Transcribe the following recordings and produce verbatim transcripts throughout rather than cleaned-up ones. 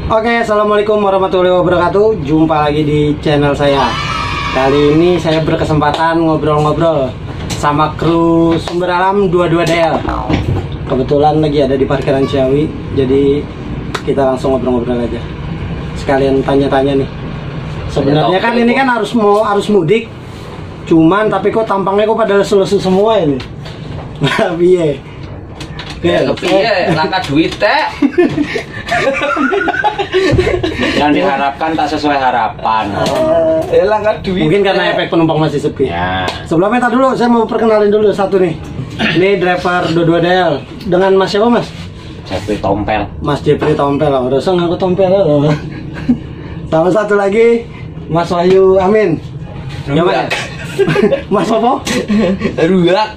Oke, assalamualaikum warahmatullahi wabarakatuh. Jumpa lagi di channel saya. Kali ini saya berkesempatan ngobrol-ngobrol sama kru Sumber Alam dua puluh dua D L. Kebetulan lagi ada di parkiran Ciawi, jadi kita langsung ngobrol-ngobrol aja. Sekalian tanya-tanya nih. Sebenarnya kan ini kan harus mau harus mudik. Cuman tapi kok tampangnya kok pada lesu-lesu semua ini. Nah, piye? Ya, kepiye langkah duit teh. Yang diharapkan tak sesuai harapan. Uh, ya langkah duit. Mungkin karena efek penumpang masih sepi. Ya. Sebelumnya tak dulu, saya mau perkenalin dulu satu nih. Ini driver dua puluh dua D L. Dengan Mas siapa, Mas? Jeffrey Tompel. Mas Jeffrey Tompel. Oh, udah ngaku Tompel loh. Sama satu lagi, Mas Wahyu Amin. Gimana? Mas apa? Ruak.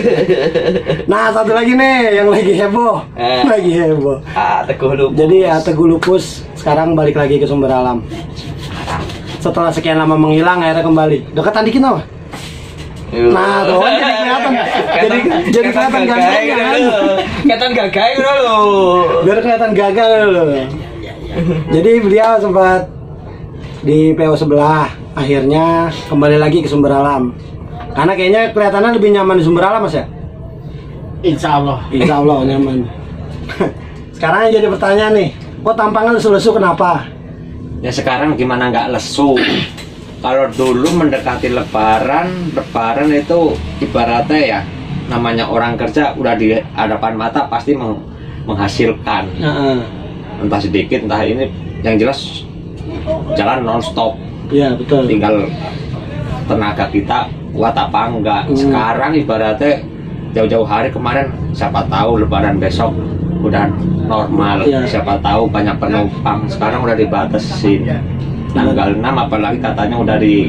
Nah, satu lagi nih yang lagi heboh. Eh. Lagi heboh. Ah, Teguh Lupus. Jadi ya Teguh Lupus sekarang balik lagi ke Sumber Alam. Setelah sekian lama menghilang akhirnya kembali. Deketan dikit apa? Nah, tuh kan jadi kelihatan. Jadi jadi kelihatan gagahnya kan. Kelihatan gagah itu lo. Biar kelihatan gagah loh. Jadi beliau sempat di P O sebelah, akhirnya kembali lagi ke Sumber Alam. Karena kayaknya kelihatannya lebih nyaman di Sumber Alam, Mas ya? Insya Allah. Insya Allah nyaman. Sekarang yang jadi pertanyaan nih, kok tampangnya lesu-lesu kenapa? Ya sekarang gimana nggak lesu? Kalau dulu mendekati Lebaran, Lebaran itu ibaratnya ya, namanya orang kerja udah di hadapan mata pasti meng menghasilkan. Uh-uh. Entah sedikit, entah ini, yang jelas jalan non-stop. Iya betul. Tinggal tenaga kita kuat apa enggak. Hmm. Sekarang ibaratnya jauh-jauh hari kemarin, siapa tahu Lebaran besok udah normal. Ya. Siapa tahu banyak penumpang. Sekarang udah dibatasin tanggal enam, apalagi katanya udah di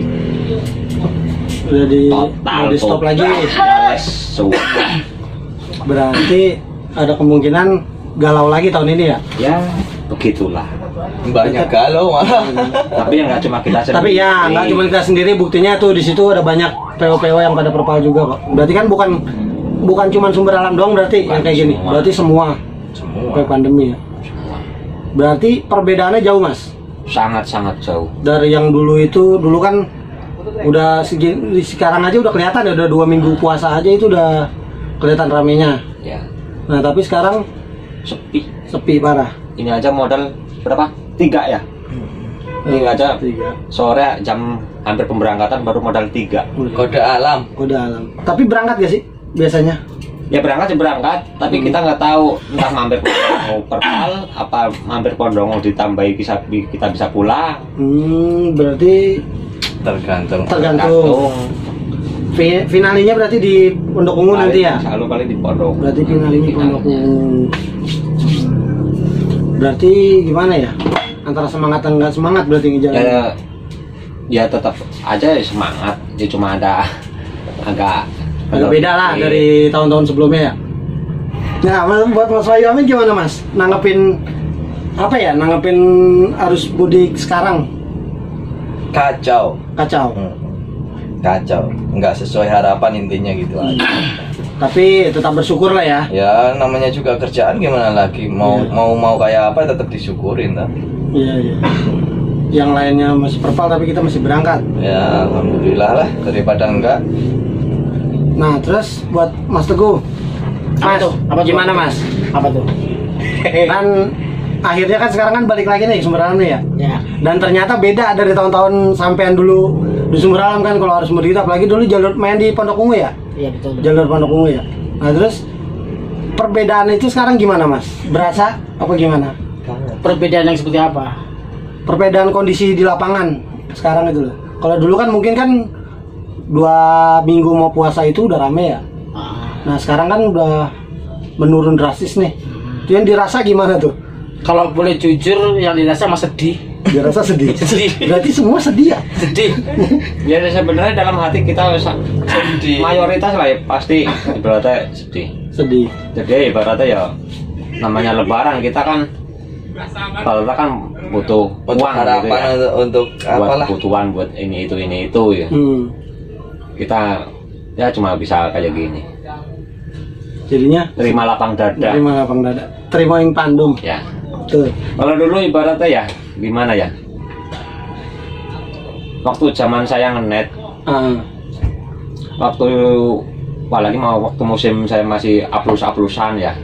Udah di total udah di stop tuh. lagi. Ya, sudah. Berarti ada kemungkinan galau lagi tahun ini ya? Ya begitulah. Banyak galau malah. Tapi yang nggak cuma kita sendiri. Tapi ya nggak cuma kita sendiri, buktinya tuh di situ ada banyak P O-P O yang pada perpal juga kok. Berarti kan bukan bukan cuma Sumber Alam doang berarti Bukan yang kayak gini. semua. Berarti semua Semua. kayak pandemi ya. Berarti perbedaannya jauh, Mas. Sangat-sangat jauh. Dari yang dulu itu, dulu kan udah segini, sekarang aja udah kelihatan ya, udah dua minggu puasa aja itu udah kelihatan ramenya. Ya. Nah tapi sekarang Sepi. sepi parah. Ini aja modal berapa? Tiga ya. Ini aja Tiga. sore jam hampir pemberangkatan baru modal tiga. Kode alam. Kode alam. Tapi berangkat gak sih biasanya? Ya berangkat sih berangkat, tapi Hmm. kita nggak tahu entah mampir mau perpal apa mampir Pondongo ditambahi bisa kita bisa pulang. Hmm, berarti Tergantung. tergantung. Fi- Finalinya berarti di Pondok Ungu nanti ya? Selalu kali di Pondok. Berarti finalinya Pondok Ungu. Berarti gimana ya? Antara semangat dan nggak semangat berarti ngejalan. Ya, ya tetap aja semangat. Ya cuma ada agak Agak beda lah dari tahun-tahun sebelumnya ya. Nah, mas- buat Mas Wahyu Amin gimana Mas? Nanggepin apa ya? Nanggepin arus mudik sekarang? Kacau. Kacau. Hmm. Kacau. Nggak sesuai harapan intinya gitu aja. Tapi tetap bersyukur lah ya. Ya namanya juga kerjaan gimana lagi. Mau Iya. mau mau kayak apa tetap disyukurin lah. Iya iya. Yang lainnya masih perpal tapi kita masih berangkat. Ya alhamdulillah lah daripada enggak. Nah terus buat Mas Teguh, Apa Mas, tuh? Apa tuh? gimana Mas? Apa tuh? Kan akhirnya kan sekarang kan balik lagi nih Sumber Alam nih ya. Ya. Dan ternyata beda dari tahun-tahun sampean dulu di Sumber Alam kan kalau harus mudik kita, apalagi dulu jalur main di Pondok Ungu ya. Iya betul. Jalur Pondok Ungu ya. Nah terus perbedaan itu sekarang gimana Mas? Berasa apa gimana? Perbedaan yang seperti apa? Perbedaan kondisi di lapangan sekarang itu loh. Kalau dulu kan mungkin kan dua minggu mau puasa itu udah rame ya. Ah, Nah sekarang kan udah menurun drastis nih. Itu yang dirasa gimana tuh? kalau boleh jujur, yang dirasa mah sedih. Dirasa sedih. Sedih. Berarti semua sedih ya? Sedih. Ya sebenarnya dalam hati kita sedih. Mayoritas lah ya pasti ibaratnya sedih. Sedih. Jadi ya ibaratnya ya namanya Lebaran kita kan kalau kan butuh Untuk uang harapan gitu ya. untuk, untuk Buat apalah. kebutuhan buat ini itu ini itu ya. Hmm. Kita ya cuma bisa kayak gini. Jadinya Terima lapang dada. terima lapang dada. Terima yang pandum. Ya. Betul. Kalau dulu ibaratnya ya gimana ya? Waktu zaman saya ngenet, Ah, waktu apalagi mau waktu musim saya masih aplus-aplusan ya.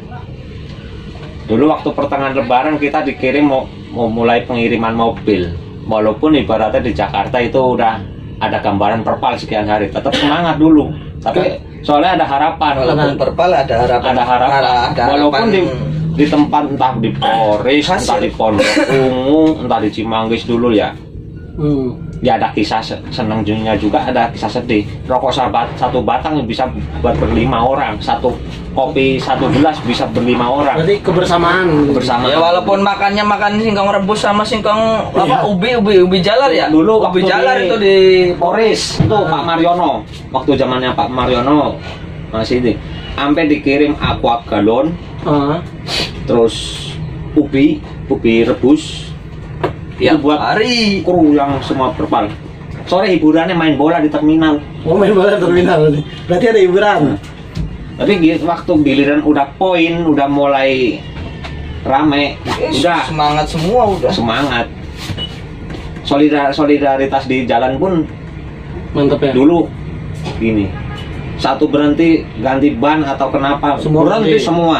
Dulu waktu pertengahan Lebaran kita dikirim mau, mau mulai pengiriman mobil. Walaupun ibaratnya di Jakarta itu udah ada gambaran perpal sekian hari, tetap semangat dulu. Tapi soalnya ada harapan. Walaupun perpal ada harapan. Ada harapan. Ada Walaupun harapan. di di tempat entah di Polres, entah di Pondok Ungu, entah di Cimanggis dulu ya. hmm. Ya ada kisah se- senang dunia juga, ada kisah sedih. Rokok sahabat satu batang bisa buat berlima orang, satu kopi satu gelas bisa berlima orang Berarti kebersamaan. bersama. Ya walaupun makannya makan singkong rebus sama singkong Iya. apa ubi ubi ubi jalar ya. Dulu ubi waktu jalar di- itu di Polres itu Pak Mariono, waktu zamannya Pak Mariono masih ini, sampai dikirim aqua galon, Ah, terus ubi ubi rebus. tiap Itu buat hari. kru yang semua perpal. Sore hiburannya main bola di terminal. mau main bola terminal berarti. Berarti ada hiburan. Tapi gi- waktu giliran udah poin, udah mulai rame, Eh, udah semangat semua udah. semangat. Solidar solidaritas di jalan pun Mantap ya. dulu gini. Satu berhenti ganti ban atau kenapa, Semua berhenti berhenti. semua.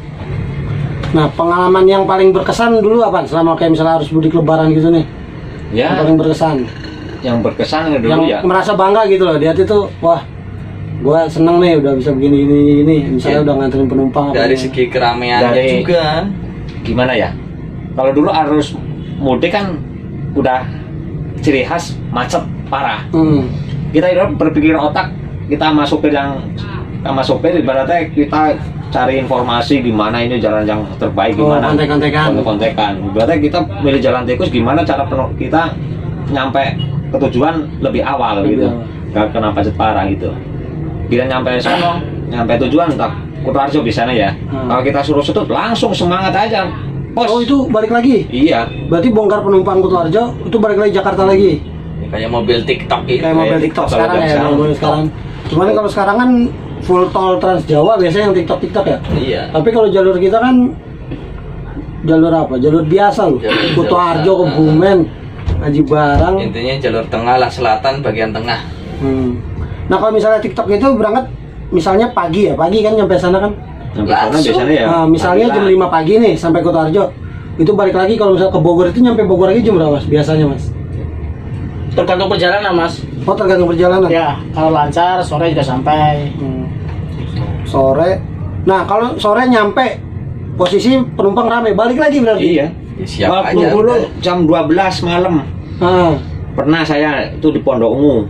Nah, pengalaman yang paling berkesan dulu apa? Selama kayak misalnya harus mudik lebaran gitu nih. Yang Ya, paling berkesan. yang berkesan dulu yang ya. merasa bangga gitu loh. Di hati tuh, wah, gua seneng nih udah bisa begini ini ini. Misalnya Ya. udah nganterin penumpang. apa Dari gimana. segi keramaiannya Dari- juga. Gimana ya? Kalau dulu arus mudik kan udah ciri khas macet parah. Hmm. Kita itu berpikir otak, kita sama sopir yang sama sopir ibaratnya kita cari informasi gimana ini jalan yang terbaik, Oh, gimana kontek-kontekan. kontek-kontekan. Ibaratnya kita milih jalan tikus, gimana cara penuh kita nyampe ke tujuan lebih awal Lebih gitu, awal. gak kena macet parah gitu. Kita nyampe sono, nyampe tujuan tak Kutoarjo biasanya ya. Hmm. Kalau kita suruh setut langsung semangat aja. Pos. Oh, itu balik lagi. Iya. Berarti bongkar penumpang Kutoarjo itu balik lagi Jakarta lagi. Kayak mobil TikTok itu. Kayak mobil kayak TikTok TikTok sekarang kalau ya, sekarang. mobil sekarang. Cuman kalau sekarang kan full tol Trans Jawa biasanya yang TikTok TikTok ya. Iya. Tapi kalau jalur kita kan jalur apa? Jalur biasa loh. Jalur Kutoarjo, biasa. Kebumen, Haji Barang. Intinya jalur tengah lah, selatan bagian tengah. Hmm. Nah kalau misalnya TikTok itu berangkat misalnya pagi ya, pagi kan nyampe sana kan. Sampai sana Langsung. biasanya ya. Nah, misalnya jam lima pagi nih sampai Kutoarjo. Itu balik lagi kalau misalnya ke Bogor itu nyampe Bogor lagi jam berapa Mas? Biasanya Mas? Tergantung perjalanan mas. Oh tergantung perjalanan. Ya, kalau lancar sore juga sampai. Hmm. Sore. Nah kalau sore nyampe posisi penumpang rame, balik lagi berarti. Iya. Ya, siap Waktu aja. dulu udah. jam dua belas malam. Ah. Pernah saya itu di Pondok Ungu.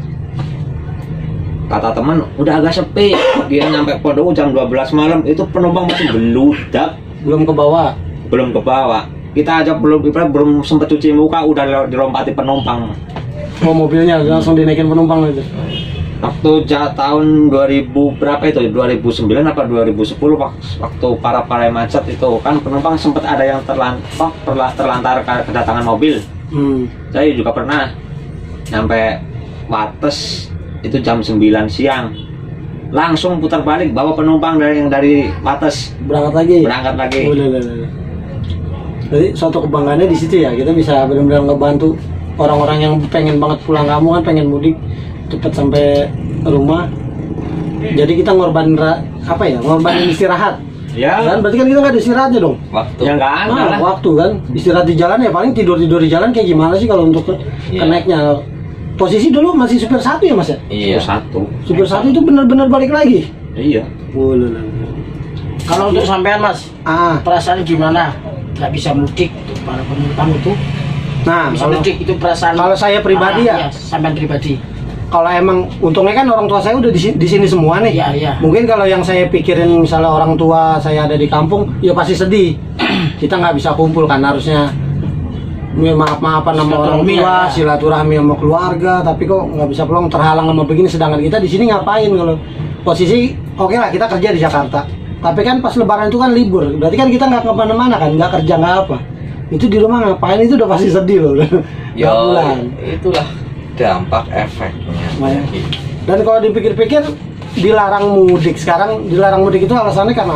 Kata teman, udah agak sepi. Dia nyampe Pondok Ungu jam dua belas malam, itu penumpang masih beludak, Belum ke bawah. belum ke bawah. Kita aja belum belum sempat cuci muka udah dilompati penumpang. Oh mobilnya langsung dinaikin penumpang itu. Waktu ja, tahun dua ribu berapa itu? dua ribu sembilan apa dua ribu sepuluh wak- waktu para-para macet itu kan penumpang sempat ada yang terlantar terlantar ke- kedatangan mobil. Hmm. Saya juga pernah nyampe Wates itu jam sembilan siang. Langsung putar balik bawa penumpang dari yang dari Wates Berangkat lagi. berangkat lagi. Boleh, boleh, boleh. Jadi suatu kebanggaannya di situ ya, kita bisa benar-benar ngebantu orang-orang yang pengen banget pulang kampung kan, pengen mudik cepet sampai rumah. Jadi kita ngorbanin ra- apa ya? Ngorbanin istirahat. Ya, Kan berarti kan kita nggak ada istirahatnya dong. Waktu. yang nggak ada Nah, lah. waktu kan istirahat di jalan ya paling tidur tidur di jalan kayak gimana sih kalau untuk ke- Iya. kenaiknya. Posisi dulu masih super satu ya mas ya? Iya. Satu. Super satu itu benar-benar balik lagi. Iya. Boleh. Kalau untuk sampean mas, Ah, perasaan gimana? Gak bisa mudik untuk para penumpang itu. nah Bisa kalau mudik itu perasaan. kalau saya pribadi ya, Ah, iya, sampean pribadi. kalau emang untungnya kan orang tua saya udah di, si- di sini semua nih. Iya iya. Mungkin kalau yang saya pikirin misalnya orang tua saya ada di kampung, ya pasti sedih. Kita nggak bisa kumpul kan harusnya. Ya, maaf-maafan sama orang Silaturahmi tua, ya. silaturahmi sama keluarga, tapi kok nggak bisa pulang terhalang sama begini. Sedangkan kita di sini ngapain kalau posisi oke lah kita kerja di Jakarta, tapi kan pas Lebaran itu kan libur, berarti kan kita nggak kemana-mana kan, nggak kerja nggak apa. Itu di rumah ngapain itu udah pasti sedih loh. Nggak Ya, pulang. itulah dampak efeknya. Makanya. Dan kalau dipikir-pikir dilarang mudik sekarang, dilarang mudik itu alasannya karena apa?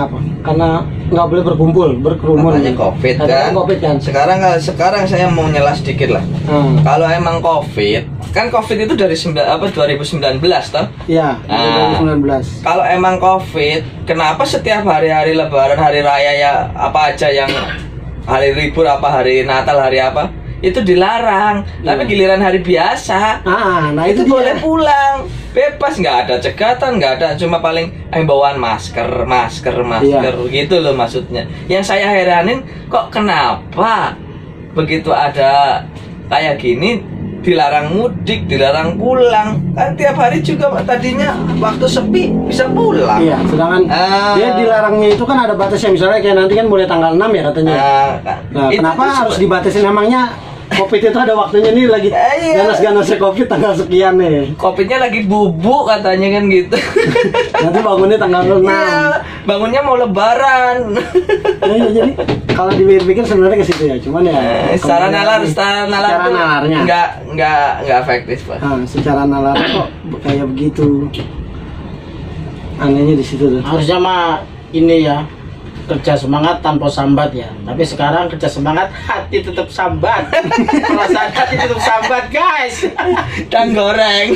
karena nggak boleh berkumpul, berkerumun. Makanya COVID Ada kan. COVID kan. Sekarang sekarang saya mau nyela sedikit lah. Hmm. Kalau emang COVID, kan COVID itu dari sembilan apa dua ribu sembilan belas toh? Iya, Ah. dua ribu sembilan belas. Kalau emang COVID, kenapa setiap hari-hari Lebaran, hari raya ya apa aja yang hari libur apa hari Natal hari apa itu dilarang, tapi giliran hari biasa Ah, nah itu itu, boleh dia. pulang bebas, nggak ada cegatan, nggak ada, cuma paling himbauan masker masker masker gitu loh maksudnya. Yang saya heranin kok kenapa begitu ada kayak gini dilarang mudik, dilarang pulang, kan tiap hari juga tadinya waktu sepi bisa pulang. Iya, sedangkan Ah. dia dilarangnya itu kan ada batasnya, misalnya kayak nanti kan boleh tanggal enam ya katanya. Nah, Nah, itu kenapa tuh harus sebe- dibatasin, emangnya COVID itu ada waktunya nih lagi Eh, iya. ganas-ganasnya COVID tanggal sekian nih. Covidnya lagi bubuk katanya kan gitu. Nanti bangunnya tanggal enam. Iya, bangunnya mau lebaran. Nah, iya, jadi kalau dipikir-pikir sebenarnya ke situ ya, cuman ya Eh, secara kemudian- nalar, secara nalar secara tuh nalarnya. nggak nggak nggak efektif, Pak. Ah, secara nalar kok kayak begitu. Anehnya di situ tuh. Harusnya mah ini ya, kerja semangat tanpa sambat ya. Tapi sekarang kerja semangat hati tetap sambat. Perasaan hati tetap sambat, guys. Dan goreng.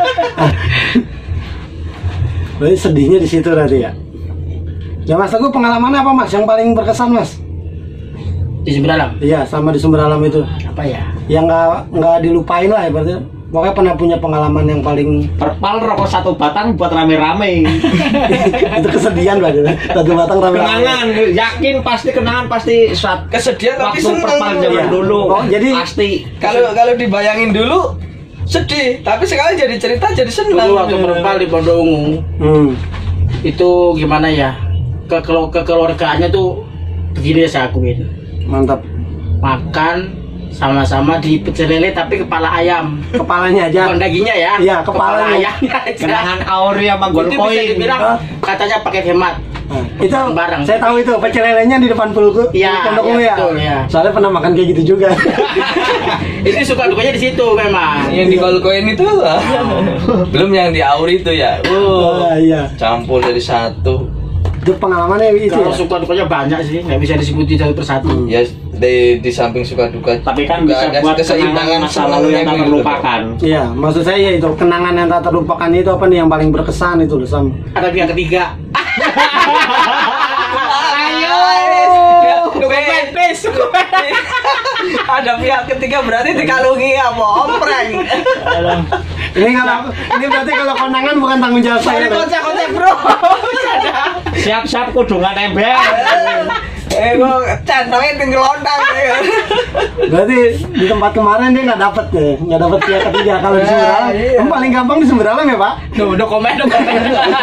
Berarti sedihnya di situ tadi ya. Ya Mas Teguh, pengalaman apa Mas yang paling berkesan Mas? Di sumber alam. Iya, sama di sumber alam itu. Apa ya? Yang nggak nggak dilupain lah ya, berarti. Pokoknya pernah punya pengalaman yang paling Perpal rokok satu batang buat rame-rame. itu kesedihan berarti. Satu batang rame-rame. Kenangan, yakin pasti kenangan pasti saat Kesedihan tapi waktu seneng. perpal zaman Iya. dulu. Oh, jadi- pasti Kalau kalau dibayangin dulu sedih, tapi sekarang jadi cerita jadi seneng. Dulu waktu perempal di Pondok Ungu Hmm. itu gimana ya? Ke kekeluargaannya tuh begini saya akuin. Mantap. Makan sama-sama di pecel lele tapi kepala ayam. Kepalanya aja. Bukan dagingnya ya. Iya, kepala kepalanya. ayamnya aja. kenangan Auri sama Itu bisa Golkoin. dibilang katanya paket hemat. Nah, itu Barang. saya tahu itu pecel lelenya di depan pulku. Iya, di Pondok iya, Ungu ya. betul, iya. Soalnya pernah makan kayak gitu juga. Itu suka dukanya di situ memang. Yang di Golkoin itu belum yang di Auri itu ya. Oh, Oh, iya. campur dari satu. Itu pengalamannya itu Kalau ya. suka dukanya banyak sih, nggak bisa disebutin satu persatu. Ya di di samping suka duka. Tapi kan juga bisa ada buat keseimbangan kenangan masa lalu yang tak senengnya gitu. terlupakan. Iya, maksud saya ya itu kenangan yang tak terlupakan itu apa nih yang paling berkesan itu loh Sam. Ada pihak ketiga. Ayo. Dokumen, please. Ada pihak ketiga berarti dikalungi apa? Ompreng. Ini kalau ini berarti kalau kondangan bukan tanggung jawab saya. Ada loh. kocak-kocak bro. Siap-siap kudungan ember. Eh gua centangnya tinggal lontang. Berarti di tempat kemarin dia nggak dapet ya, nggak dapet pihak ketiga. Kalau di sumber alam, iya. yang paling gampang di sumber alam ya Pak. Duh, dokumen, dokumen.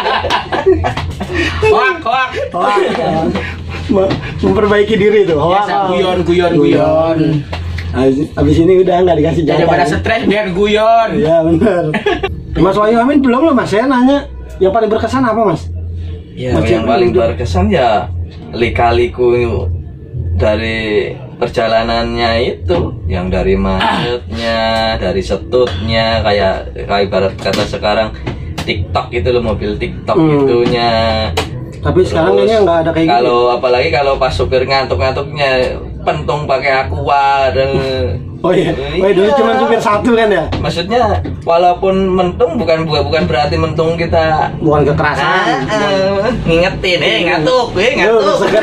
Hoak, hoak. Wah, mem- memperbaiki diri itu. Wah, Biasa guyon, guyon, guyon. Habis, habis ini udah nggak dikasih jatah. Daripada stres biar guyon. Iya benar. Mas Wahyu Amin belum loh Mas, saya nanya yang paling berkesan apa Mas? Ya, Mas yang Jepri paling udah- berkesan ya lika-liku dari perjalanannya itu, yang dari macetnya, dari setutnya, kayak kayak ibarat kata sekarang TikTok itu loh, mobil TikTok Hmm. itunya. Tapi sekarang Terus, kayaknya nggak ada kayak gitu. kalau apalagi kalau pas supir ngantuk-ngantuknya pentung pakai aqua dan Oh iya, oh, dulu cuma supir satu kan ya? maksudnya walaupun mentung bukan bukan berarti mentung kita Bukan kekerasan. Ah, ah, ngingetin, eh ngantuk, eh Duh, ngantuk. seger.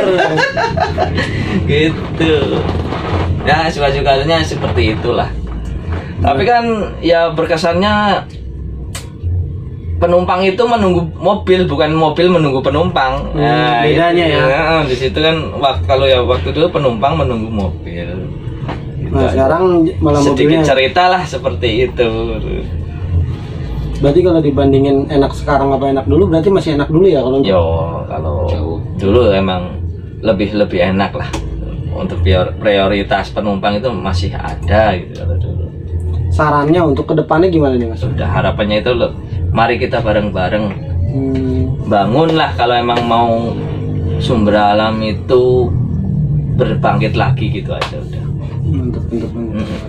Gitu. Ya suka-sukanya seperti itulah. Tapi kan ya berkesannya penumpang itu menunggu mobil, bukan mobil menunggu penumpang. Hmm, bedanya itu. ya. Di situ kan waktu kalau ya waktu dulu penumpang menunggu mobil. Gitu Nah aja. sekarang malah sedikit mobilnya. cerita lah seperti itu. Berarti kalau dibandingin enak sekarang apa enak dulu, berarti masih enak dulu ya kalau untuk- Yo, kalau dulu emang lebih lebih enak lah. Untuk prior- prioritas penumpang itu masih ada gitu kalau dulu. sarannya untuk kedepannya gimana nih Mas? Sudah harapannya itu loh, mari kita bareng-bareng Hmm, bangunlah kalau emang mau sumber alam itu berbangkit lagi gitu aja udah. mantap, mantap, mantap. Mm.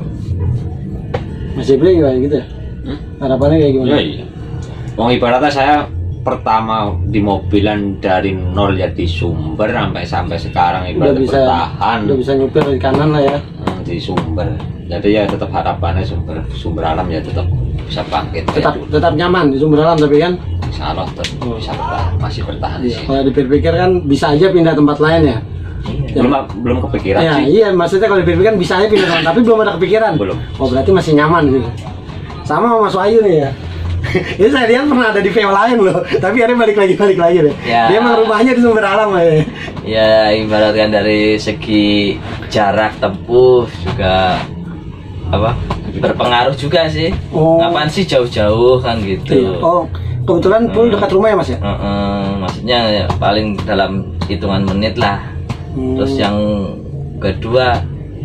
Mas Jepri gimana gitu ya? Hmm? Harapannya kayak gimana? Ya iya. Wong ibaratnya saya pertama di mobilan dari nol ya di Sumber sampai sampai sekarang Udah ibaratnya bisa bertahan udah bisa nyupir di kanan lah ya. Hmm, di Sumber. Jadi ya tetap harapannya Sumber Sumber Alam ya tetap bisa bangkit. Tetap ya, tetap nyaman di Sumber Alam tapi kan Insya Allah tetap Oh. bisa bertahan, masih bertahan di iya, sini. kalau dipikir-pikir kan bisa aja pindah tempat lain ya. Belum belum kepikiran Ya, sih. iya maksudnya kalau dipikir kan bisa aja pindah tempat tapi belum ada kepikiran. Belum. Oh berarti masih nyaman gitu. Sama sama Mas Wahyu nih ya. Ini saya lihat pernah ada di V O lain loh, tapi akhirnya balik lagi balik lagi deh. Ya. Dia emang rumahnya di Sumber Alam ya. Ya ibaratkan dari segi jarak tempuh juga apa berpengaruh juga sih. Oh. Ngapain sih jauh-jauh kan gitu. Oh kebetulan pun dekat rumah ya Mas ya. Heeh, maksudnya ya, paling dalam hitungan menit lah. Hmm. Terus yang kedua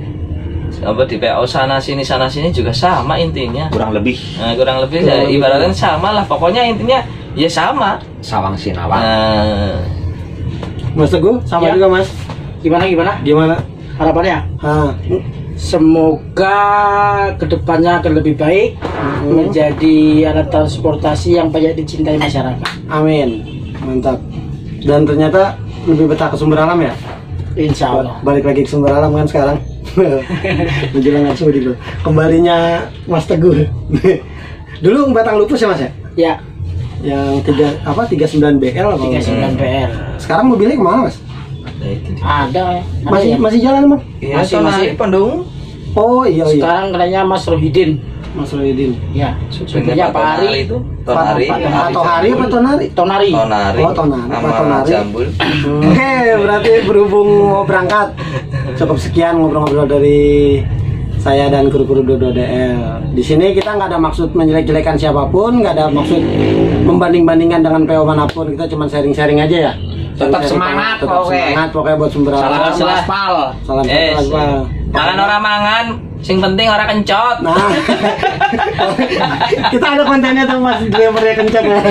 apa di P O sana sini sana sini juga sama intinya. Kurang lebih Nah, kurang lebih Kurang ya lebih. ibaratnya sama lah. Pokoknya intinya ya sama. Sawang Sinawang. Nah, Mas Teguh sama Ya. juga Mas. Gimana gimana? Gimana? Harapannya? Ah, Semoga kedepannya akan lebih baik, Hmm. menjadi alat transportasi yang banyak dicintai masyarakat. amin. Mantap. Dan ternyata lebih betah ke Sumber Alam ya. Insya Allah. Balik lagi ke Sumber Alam kan sekarang. Menjelang langsung gitu. Kembalinya Mas Teguh. Dulu Batang Lupus ya Mas ya? Ya, Yang tiga apa tiga puluh sembilan B L apa? tiga puluh sembilan P R. Sekarang mobilnya kemana Mas? nah itu dia. Ada, ada Masih ya? masih jalan Mas? Iya, Masih, masih, masih. Pendung. Oh iya iya. Sekarang katanya Mas Rohidin. Mas Rohidin. Ya, supirnya Pak Ari. itu. Tonari. Pak- Pak- Atau Hari apa Tonari? Tonari. Tonari. Oh, Tonari. Pak Sama Tonari. Jambul. Oke, berarti berhubung mau berangkat, cukup sekian ngobrol-ngobrol dari saya dan kru-kru Dodo D L. Di sini kita nggak ada maksud menjelek-jelekan siapapun, nggak ada maksud membanding-bandingkan dengan P O manapun. Kita cuma sharing-sharing aja ya. Tetap Sharing-sharing semangat, tetap pokoknya. semangat pokoknya buat Sumber Alam. Salam Salah. aspal. Salam Eh, satu Pak. Mangan orang mangan, sing penting orang kencot. Nah, kita ada kontennya tuh Mas, drivernya kencang ya.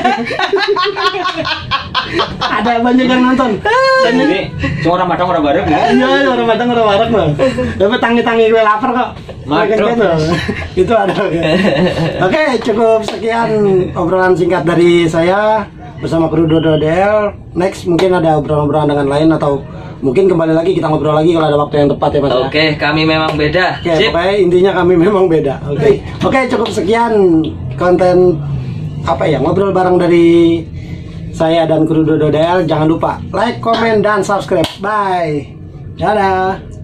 Ada banyak yang nonton. Dan ini cuma orang Padang orang bareng ya. Iya, orang Padang orang Barat mah. Tapi tangi-tangi gue lapar kok. Madruk. Gue kencang tuh. Itu ada. Oke. Oke, cukup sekian obrolan singkat dari saya bersama kru Dodo D L. Next mungkin ada obrolan-obrolan dengan lain atau mungkin kembali lagi kita ngobrol lagi kalau ada waktu yang tepat ya Mas. ya. Oke, kami memang beda. Oke, Sip. pokoknya intinya kami memang beda. Oke, oke cukup sekian konten apa ya ngobrol bareng dari saya dan kru Dodo D L. Jangan lupa like, komen, dan subscribe. Bye. Dadah.